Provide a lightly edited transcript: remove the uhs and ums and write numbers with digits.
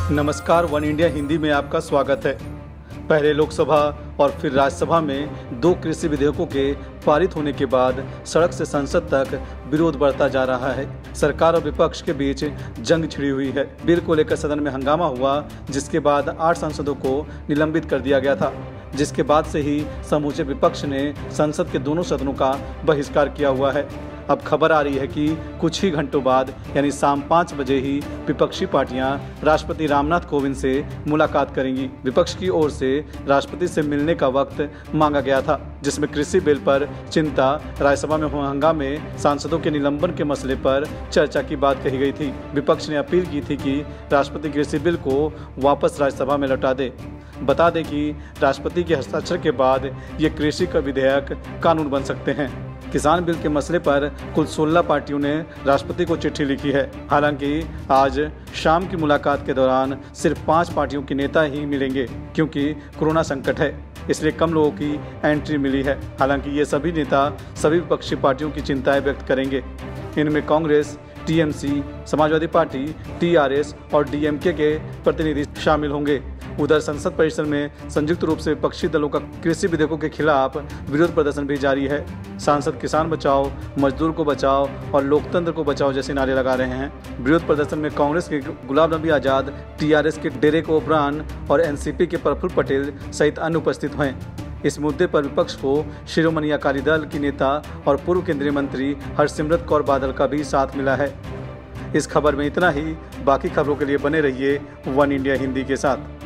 नमस्कार, one India Hindi में आपका स्वागत है। पहले लोकसभा और फिर राज्यसभा में 2 कृषि विधेयकों के पारित होने के बाद सड़क से संसद तक विरोध बढ़ता जा रहा है। सरकार और विपक्ष के बीच जंग छिड़ी हुई है। बिल को लेकर सदन में हंगामा हुआ, जिसके बाद 8 सांसदों को निलंबित कर दिया गया था, जिसके बाद से ही समूचे विपक्ष ने संसद के दोनों सदनों का बहिष्कार किया हुआ है। अब खबर आ रही है कि कुछ ही घंटों बाद यानी शाम 5 बजे ही विपक्षी पार्टियां राष्ट्रपति रामनाथ कोविंद से मुलाकात करेंगी। विपक्ष की ओर से राष्ट्रपति से मिलने का वक्त मांगा गया था, जिसमें कृषि बिल पर चिंता, राज्यसभा में हुए हंगामे, सांसदों के निलंबन के मसले पर चर्चा की बात कही गई थी। विपक्ष ने अपील की थी कि राष्ट्रपति कृषि बिल को वापस राज्यसभा में लौटा दे। बता दें कि राष्ट्रपति के हस्ताक्षर के बाद ये कृषि का विधेयक कानून बन सकते हैं। किसान बिल के मसले पर कुल 16 पार्टियों ने राष्ट्रपति को चिट्ठी लिखी है। हालांकि आज शाम की मुलाकात के दौरान सिर्फ 5 पार्टियों के नेता ही मिलेंगे, क्योंकि कोरोना संकट है, इसलिए कम लोगों की एंट्री मिली है। हालांकि ये सभी नेता सभी विपक्षी पार्टियों की चिंताएं व्यक्त करेंगे। इनमें कांग्रेस, टीएमसी, समाजवादी पार्टी, टीआरएस और डीएमके के प्रतिनिधि शामिल होंगे। उधर संसद परिसर में संयुक्त रूप से विपक्षी दलों का कृषि विधेयकों के खिलाफ विरोध प्रदर्शन भी जारी है। सांसद किसान बचाओ, मजदूर को बचाओ और लोकतंत्र को बचाओ जैसे नारे लगा रहे हैं। विरोध प्रदर्शन में कांग्रेस के गुलाम नबी आजाद, टीआरएस के डेरेक ओब्रान और एनसीपी के प्रफुल्ल पटेल सहित अन्य उपस्थित हुए। इस मुद्दे पर विपक्ष को शिरोमणि अकाली दल की नेता और पूर्व केंद्रीय मंत्री हरसिमरत कौर बादल का भी साथ मिला है। इस खबर में इतना ही। बाकी खबरों के लिए बने रहिए वन इंडिया हिंदी के साथ।